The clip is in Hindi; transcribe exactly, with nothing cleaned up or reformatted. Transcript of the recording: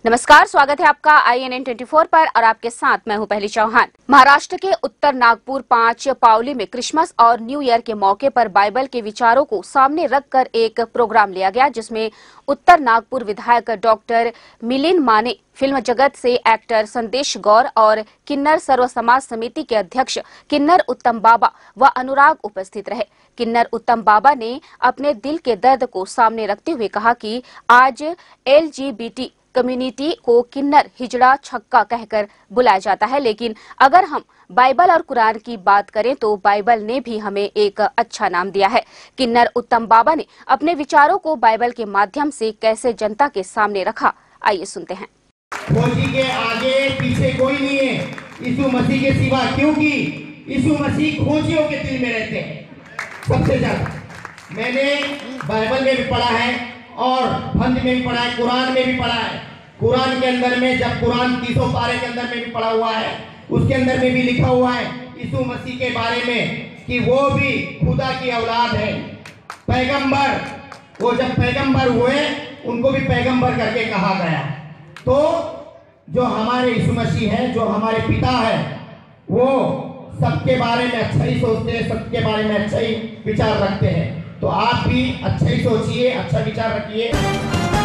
नमस्कार, स्वागत है आपका आई एन एन चौबीस पर और आपके साथ मैं हूं पहली चौहान। महाराष्ट्र के उत्तर नागपुर पांच पावली में क्रिसमस और न्यू ईयर के मौके पर बाइबल के विचारों को सामने रखकर एक प्रोग्राम लिया गया, जिसमें उत्तर नागपुर विधायक डॉक्टर मिलिंद माने, फिल्म जगत से एक्टर संदेश गौर और किन्नर सर्व समाज समिति के अध्यक्ष किन्नर उत्तम बाबा व अनुराग उपस्थित रहे। किन्नर उत्तम बाबा ने अपने दिल के दर्द को सामने रखते हुए कहा कि आज L G B T community को किन्नर हिजड़ा छक्का कहकर बुलाया जाता है, लेकिन अगर हम बाइबल और कुरान की बात करें तो बाइबल ने भी हमें एक अच्छा नाम दिया है। किन्नर उत्तम बाबा ने अपने विचारों को बाइबल के माध्यम से कैसे जनता के सामने रखा, आइए सुनते हैं। खोजी के आगे पीछे कोई नहीं है यीशु मसीह के सिवा, क्योंकि यीशु मसीह खोजियों के दिल में रहते हैं सबसे ज्यादा। मैंने बाइबल में भी पढ़ा है और फंद में भी पढ़ा है, कुरान में भी पढ़ा है। कुरान के अंदर में, जब कुरान तीसों पारे के अंदर में भी पढ़ा हुआ है, उसके अंदर में भी लिखा हुआ है यीशु मसीह के बारे में कि वो भी खुदा की औलाद है, पैगंबर। वो जब पैगंबर हुए उनको भी पैगंबर करके कहा गया। तो जो हमारे यीशु मसीह है, जो हमारे पिता है, वो सबके बारे में अच्छा ही सोचते हैं, सबके बारे में अच्छा ही विचार रखते हैं। तो आप भी अच्छा ही सोचिए, अच्छा विचार रखिए।